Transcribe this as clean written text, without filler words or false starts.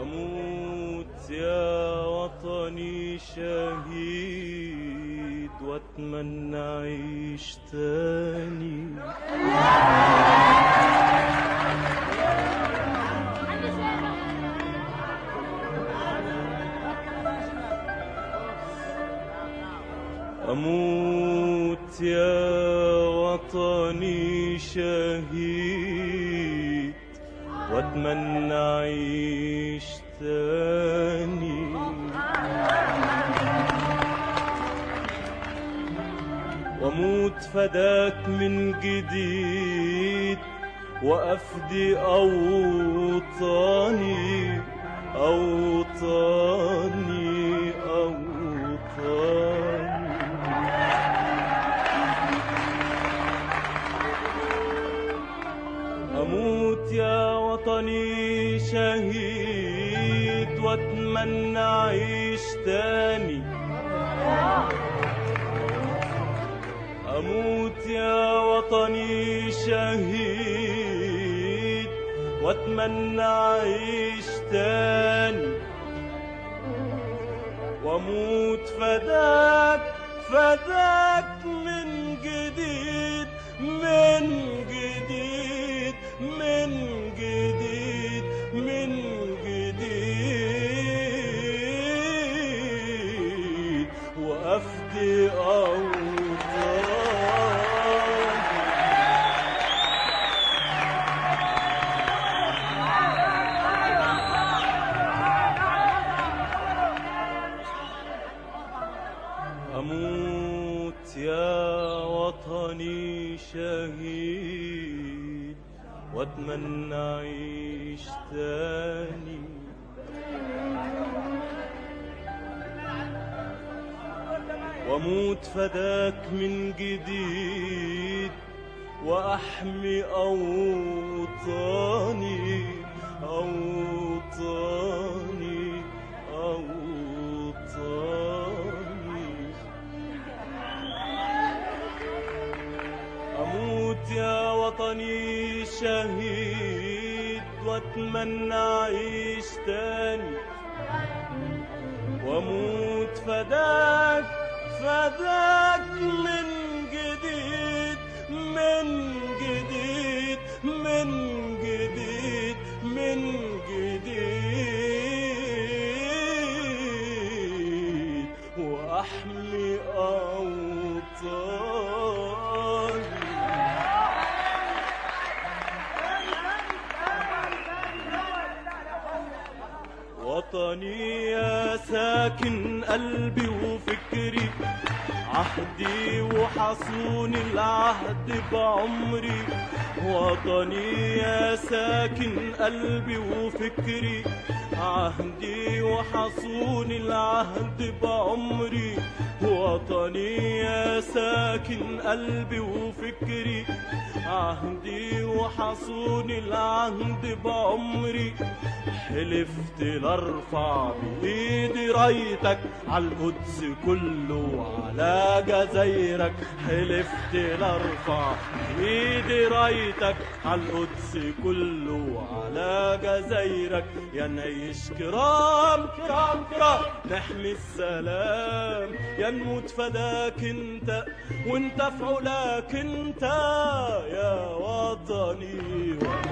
أموت يا وطني شهيد وأتمنى أعيش تاني. أموت يا وطني شهيد وأتمنى أعيش تاني. وأموت فداك من جديد وأفدي أوطاني أوطاني أوطاني. أموت يا وطني شهيد وأتمنى أعيش تاني. أموت يا وطني شهيد وأتمنى أعيش تاني. وأموت فداك فداك من جديد من جديد من جديد من جديد وأفدي أوطاني. أموت يا وطني شهيد وأتمنى أعيش تاني. وأموت فداك من جديد وأحمي أوطاني أوطاني أوطاني. أموت يا وطني شهيد وأتمنى أعيش تاني. وأموت فداك فداك من جديد من جديد من جديد من جديد وأحمي أوطاني. وطني يا ساكن قلبي وفكري، عهدي وحصون العهد بعمري. وطني يا ساكن قلبي وفكري، عهدي وحصون العهد بعمري. وطني يا ساكن قلبي وفكري، عهدي وحصون العهد بعمري. حلفت لارفع بايدي رايتك عالقدس كله وعلى جزايرك. حلفت لارفع بايدي رايتك عالقدس كله وعلى جزايرك. يا نعيش كرام كرام كرام نحمي السلام، يا نموت فداك انت وانت في علاك انت يا وطني.